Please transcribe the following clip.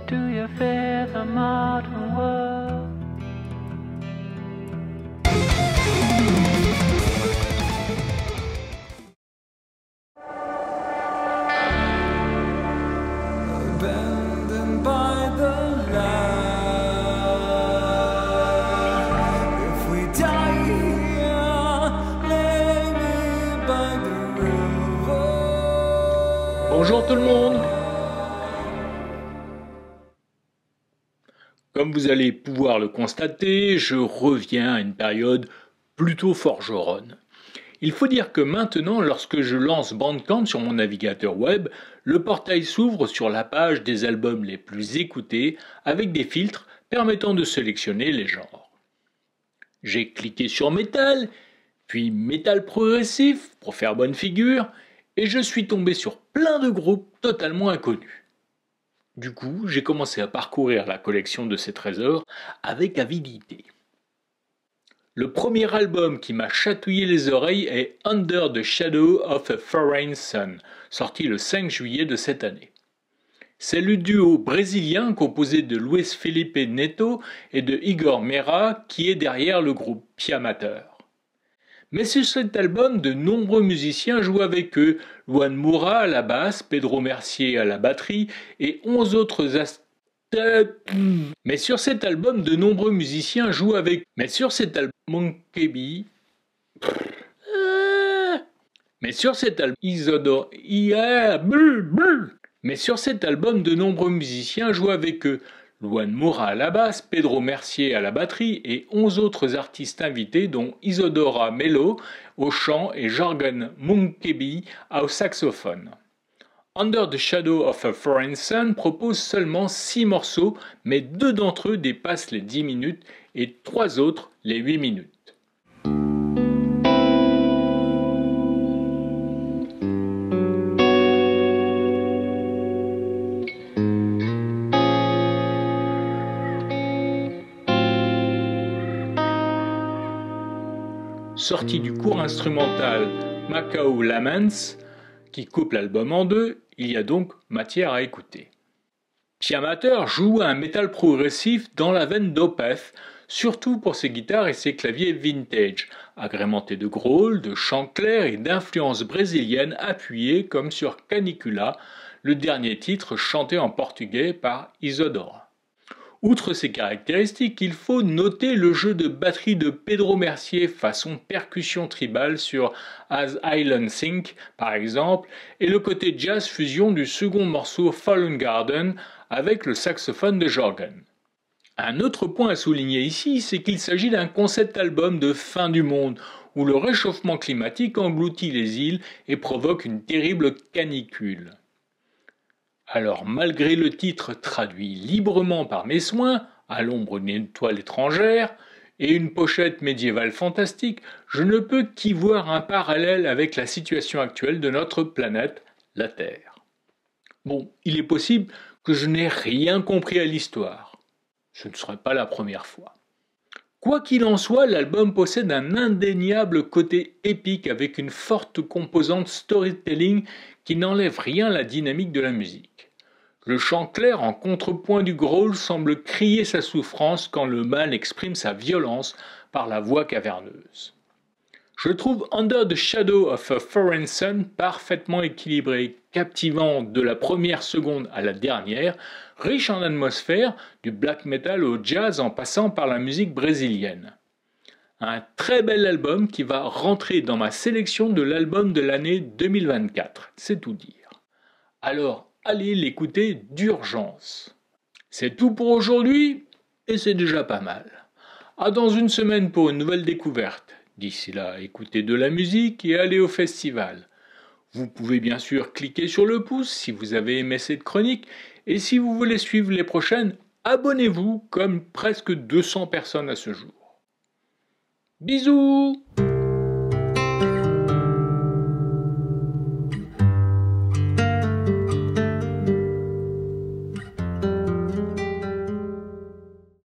do you fear the modern world? Abandoned by the light. If we die here, lay me by the river. Bonjour tout le monde. Comme vous allez pouvoir le constater, je reviens à une période plutôt forgeronne. Il faut dire que maintenant, lorsque je lance Bandcamp sur mon navigateur web, le portail s'ouvre sur la page des albums les plus écoutés avec des filtres permettant de sélectionner les genres. J'ai cliqué sur Metal, puis Metal progressif pour faire bonne figure, et je suis tombé sur plein de groupes totalement inconnus. Du coup, j'ai commencé à parcourir la collection de ces trésors avec avidité. Le premier album qui m'a chatouillé les oreilles est Under the Shadow of a Foreign Sun, sorti le 5 juillet de cette année. C'est le duo brésilien composé de Luis Felipe Neto et de Igor Meira qui est derrière le groupe Piamater. Mais sur cet album, de nombreux musiciens jouent avec eux, Luan Moura à la basse, Pedro Mercier à la batterie et 11 autres Mais sur cet album, de nombreux musiciens jouent avec Monkey Mais sur cet album, Mais sur cet album, de nombreux musiciens jouent avec eux. Luan Moura à la basse, Pedro Mercier à la batterie et 11 autres artistes invités dont Isadora Mello au chant et Jorgen Munkebi au saxophone. Under the Shadow of a Foreign Sun propose seulement 6 morceaux, mais 2 d'entre eux dépassent les 10 minutes et 3 autres les 8 minutes. Sorti du court instrumental Macao Laments, qui coupe l'album en deux, il y a donc matière à écouter. Piamater joue un métal progressif dans la veine d'Opeth, surtout pour ses guitares et ses claviers vintage, agrémentés de growls, de chants clairs et d'influences brésiliennes appuyées comme sur Canicula, le dernier titre chanté en portugais par Isadora. Outre ces caractéristiques, il faut noter le jeu de batterie de Pedro Mercier façon percussion tribale sur As Island Sink par exemple, et le côté jazz fusion du second morceau Fallen Garden avec le saxophone de Jorgen. Un autre point à souligner ici, c'est qu'il s'agit d'un concept album de fin du monde, où le réchauffement climatique engloutit les îles et provoque une terrible canicule. Alors malgré le titre traduit librement par mes soins, à l'ombre d'une étoile étrangère, et une pochette médiévale fantastique, je ne peux qu'y voir un parallèle avec la situation actuelle de notre planète, la Terre. Bon, il est possible que je n'ai rien compris à l'histoire. Ce ne serait pas la première fois. Quoi qu'il en soit, l'album possède un indéniable côté épique avec une forte composante storytelling qui n'enlève rien à la dynamique de la musique. Le chant clair en contrepoint du growl semble crier sa souffrance quand le mal exprime sa violence par la voix caverneuse. Je trouve Under the Shadow of a Foreign Sun parfaitement équilibré, captivant de la première seconde à la dernière, riche en atmosphère, du black metal au jazz en passant par la musique brésilienne. Un très bel album qui va rentrer dans ma sélection de l'album de l'année 2024, c'est tout dire. Alors, allez l'écouter d'urgence. C'est tout pour aujourd'hui, et c'est déjà pas mal. À dans une semaine pour une nouvelle découverte. D'ici là, écoutez de la musique et allez au festival. Vous pouvez bien sûr cliquer sur le pouce si vous avez aimé cette chronique, et si vous voulez suivre les prochaines, abonnez-vous comme presque 200 personnes à ce jour. Bisous!